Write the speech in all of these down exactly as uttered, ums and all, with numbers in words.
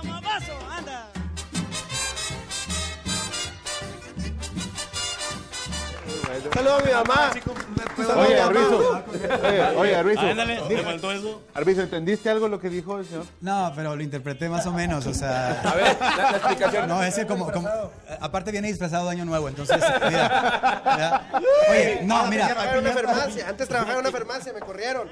¡Mamazo! ¡Anda! Saludos a mi mamá. Oye, Arbizu. Oye, oye, Arbizu. Ándale, ¿te faltó eso? Arbizu, ¿entendiste algo lo que dijo el señor? No, pero lo interpreté más o menos, o sea... A ver, la, la explicación. No, ese como, como... Aparte viene disfrazado de Año Nuevo, entonces, mira, mira. Oye, no, mira. Trabajaba en una farmacia. Antes trabajaba en una farmacia, me corrieron.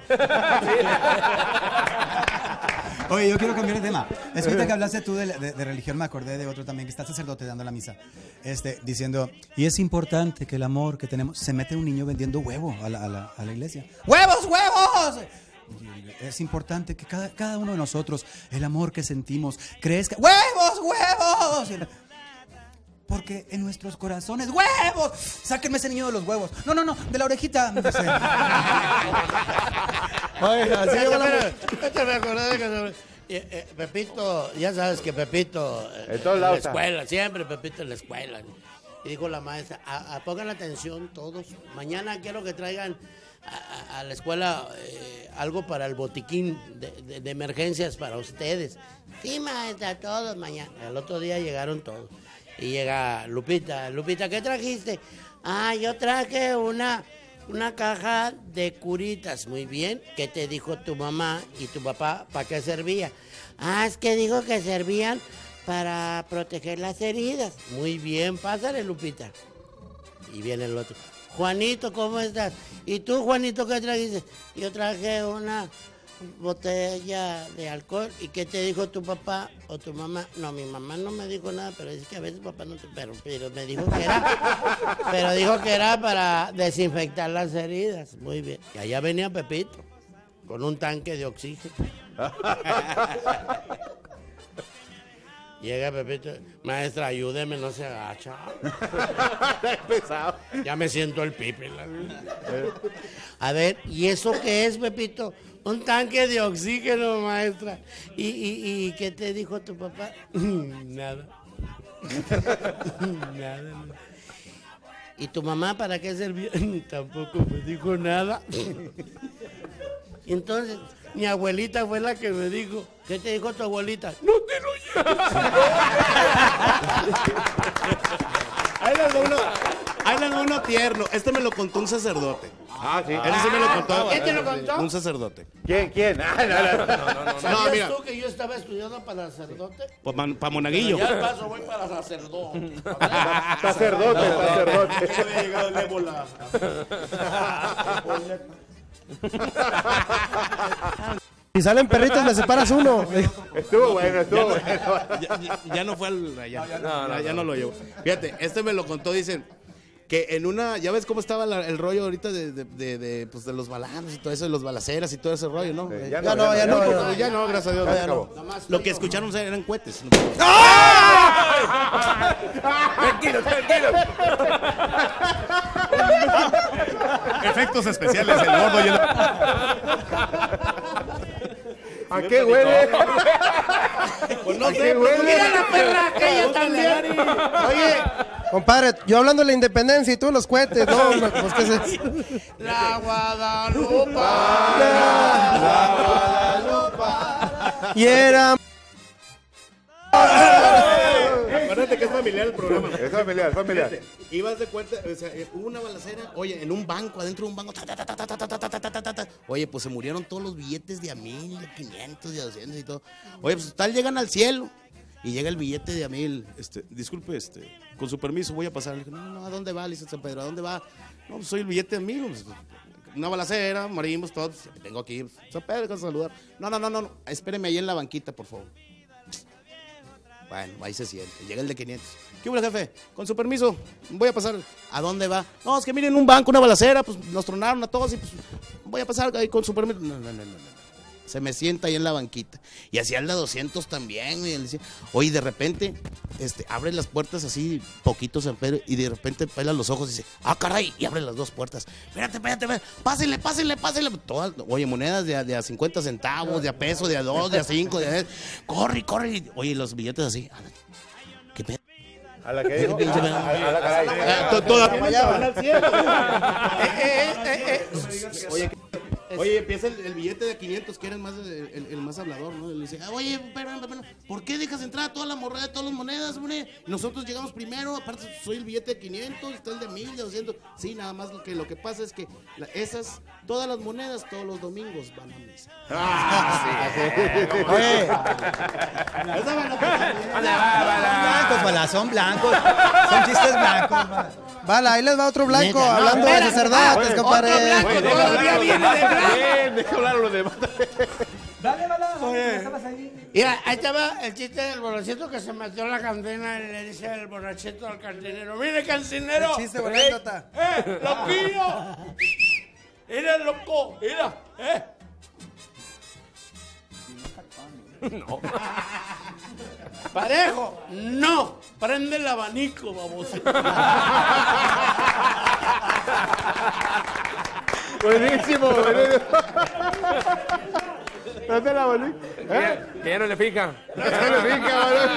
Oye, yo quiero cambiar de tema. Es que ahorita que hablaste tú de, de, de religión, me acordé de otro también, que está sacerdote dando la misa, este, diciendo, y es importante que el amor que tenemos, se mete un niño vendiendo huevo a la, a la, a la iglesia. ¡Huevos, huevos! Es importante que cada, cada uno de nosotros, el amor que sentimos, crezca. ¡Huevos, huevos! Porque en nuestros corazones, ¡huevos! Sáquenme ese niño de los huevos. No, no, no, de la orejita. No sé. Oiga, sí, pero, me acordé de que eh, eh, Pepito, ya sabes que Pepito eh, en, en la escuela, siempre Pepito en la escuela. Y dijo la maestra, a, a, pongan atención todos, mañana quiero que traigan a, a la escuela eh, algo para el botiquín de, de, de emergencias para ustedes. Sí, maestra, todos mañana. El otro día llegaron todos. Y llega Lupita, Lupita, ¿qué trajiste? Ah, yo traje una... Una caja de curitas, muy bien. ¿Qué te dijo tu mamá y tu papá? ¿Para qué servía? Ah, es que dijo que servían para proteger las heridas. Muy bien, pásale, Lupita. Y viene el otro. Juanito, ¿cómo estás? ¿Y tú, Juanito, qué trajiste? Yo traje una botella de alcohol. ¿Y qué te dijo tu papá o tu mamá? No, mi mamá no me dijo nada, pero es que a veces papá no te... Pero, pero me dijo que era... Pero dijo que era para desinfectar las heridas. Muy bien. Y allá venía Pepito, con un tanque de oxígeno. Llega Pepito, maestra, ayúdeme, no se agacha. Ya me siento el pipi. A ver, ¿y eso qué es, Pepito? Un tanque de oxígeno, maestra. ¿Y, y, y qué te dijo tu papá? Nada. Nada. ¿Y tu mamá para qué servía? Tampoco me dijo nada. Y entonces, mi abuelita fue la que me dijo. ¿Qué te dijo tu abuelita? No te lo lleves. Ahí les doy uno, ahí les doy uno tierno. Este me lo contó un sacerdote. Ah, sí. Ese sí me lo contó. ¿Quién te lo contó? Un sacerdote. ¿Quién? ¿Quién? Ah, no, no, no, no, no. ¿Sabías mira. tú que yo estaba estudiando para sacerdote? Para pa Monaguillo. Ya al paso voy para sacerdote. Sacerdote, sacerdote. Ya había llegado el ébola. Si salen perritos, me separas uno. Estuvo bueno, estuvo bueno. Ya, ya, ya no fue al... Ya no, no, no, ya no lo llevo. Fíjate, este me lo contó, dicen... Que en una, ya ves cómo estaba la, el rollo ahorita de, de, de, de, pues de los balazos y todo eso, de los balaceras y todo ese rollo, ¿no? Sí, Eh, ya, Ya no, no, ya no. muy ya poco, no. ya no, gracias a Dios. Ya ya no. acabó. Lo que escucharon eran cohetes. Tranquilos, tranquilos. Efectos especiales, el gordo y el... ¿A qué huele? Pues no ¿A sé, qué pues, huele? Mira la perra aquella también. Oye, compadre, yo hablando de la independencia y tú los cohetes, no, hombre, pues qué sé. La Guadalupe. La Guadalupe. Y era... Acuérdate que es familiar el programa. Es familiar, es familiar. Fíjate, ibas de cuenta, o sea, eh, hubo una balacera, oye, en un banco, adentro de un banco, ta, ta, ta, ta, ta, ta, ta, ta, ta, ta, ta, ta. Oye, pues se murieron todos los billetes de a mil, de quinientos, de a doscientos y todo. Oye, pues tal llegan al cielo y llega el billete de a mil, este, disculpe, este, con su permiso voy a pasar. Le dije, no, no, ¿a dónde va, Licenciado San Pedro? ¿A dónde va? No, pues soy el billete de a mil, pues, una balacera, morimos todos, vengo aquí, San Pedro, con saludar. No, no, no, no, no, espéreme ahí en la banquita, por favor. Bueno, ahí se siente. Llega el de quinientos. ¿Qué hubo, jefe? Con su permiso, voy a pasar. ¿A dónde va? No, es que miren un banco, una balacera, pues nos tronaron a todos y pues voy a pasar ahí con su permiso. No, no, no, no, no. Se me sienta ahí en la banquita. Y hacía el de doscientos también. Y él decía, oye, de repente, este, abre las puertas así, poquito San Pedro, y de repente pela los ojos y dice, ah, caray, y abre las dos puertas. Espérate, espérate, espérate, pásenle, pásenle, pásenle. Todas, oye, monedas de a, de a cincuenta centavos, de a peso, de a dos, de a cinco, de a diez. Corre, corre. Oye, los billetes así. ¿Qué pedo? A la que dijo. A, a, a la caray. Todavía van al cielo. Eh, eh, eh, eh. Oye, es- Oye, empieza el, el billete de quinientos, que era el más, el, el- el más hablador, ¿no? Y le dice, ah, oye, espera, espera, ¿por qué dejas entrar a toda la morrada, todas las monedas, hombre? Nosotros llegamos primero, aparte soy el billete de quinientos, está el de mil, de doscientos. Sí, nada más lo que, lo que pasa es que la- esas, todas las monedas, todos los domingos van a misa. Oye, Esa van a Blancos, bala, son blancos. Son chistes blancos, bala. vale, ahí les va otro blanco Neta, no, hablando de espera, sacerdotes, otro compadre. blanco todavía viene de blanco. Bien, deja hablar a los demás. Dale, bala. Ya estabas ahí. Mira, ahí estaba el chiste del borrachito que se metió en la cantina y le dice el borrachito al cantinero, mire cantinero, El chiste o anécdota. eh, loquillo, mira loco, mira, eh. No. Parejo, no, prende el abanico, baboso. Buenísimo, buenísimo. ¿Dónde la volví? ¿Eh? Que ya no le fija. Ya le dije, cabrón.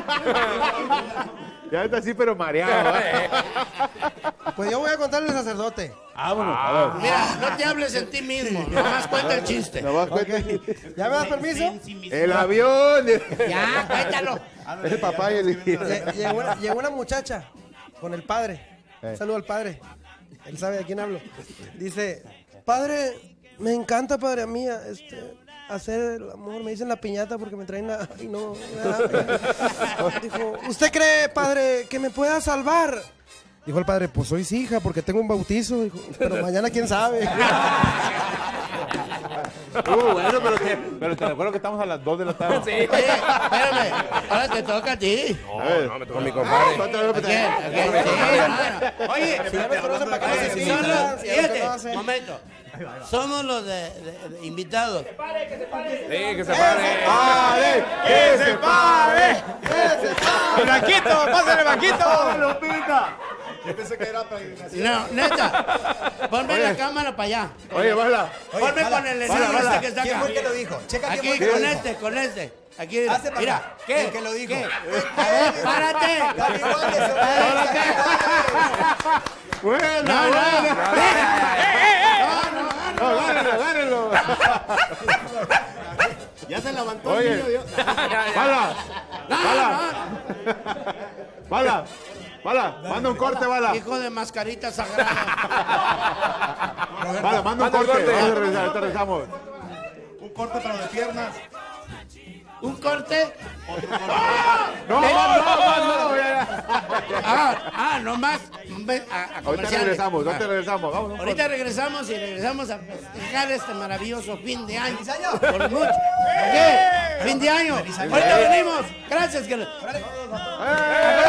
Ya está así, pero mareado. ¿eh? Pues yo voy a contarle al sacerdote. Vámonos, a ver. Mira, no te hables en ti mismo, nomás cuenta el chiste. Nomás cuenta. ¿Ya me das permiso? El avión. Ya, cuéntalo. El papá y el hijo. Lle- Llegó una, llegó una muchacha con el padre. Un saludo al padre. Él sabe de quién hablo. Dice, padre, me encanta, padre mía, este, hacer el amor. Me dicen la piñata porque me traen la... Y no, me da hambre. Dijo, ¿usted cree, padre, que me pueda salvar? Dijo el padre, pues soy hija porque tengo un bautizo. Dijo, pero mañana quién sabe. Uh, bueno, pero te, pero te recuerdo que estamos a las dos de la tarde. Sí. Oye, espérame, ahora te toca a ti. A ver. No, me tocó mi compadre. ¿A quién? ¿A quién? Sí, claro. Oye, Si ya me conocen para que oye, se son los- sientan, si a lo que no fíjate, hacen. momento. Somos los de, de- de invitados. Sí, que se pare. ¡Pare! ¡Que se pare! Blanquito, pásale, Blanquito. ¡Lupita! No, neta. Ponme la cámara para allá. Oye, bala. Ponme bala, con el bala, enano bala. este que está ¿Quién acá. fue el que lo dijo? Checa quién Aquí, fue el que lo con dijo. este, con este. Aquí, mira. Hace para Mira, acá. ¿qué? El que lo dijo. ¿Qué? A ver, párate. Dale iguales, Párate. Buena, No, no. No, gánenlo, gánenlo. Ya se levantó Oye. el niño. ya- Bala. No, Bala. Bala. Bala. Manda un corte, bala. Hijo de mascarita sagrada. Bala, manda un Manda un corte. corte. Vamos a regresar, ahorita regresamos. Un corte. No, no, no, no. ya, Ah, ah, no más. Ve A, a Ahorita comerciales. regresamos, ahorita Ah. regresamos. Vámonos. Ahorita regresamos y regresamos a festejar este maravilloso fin de año. Por mucho. ¿Qué? Fin de año. Ahorita venimos. Gracias. Que... ¡Eh!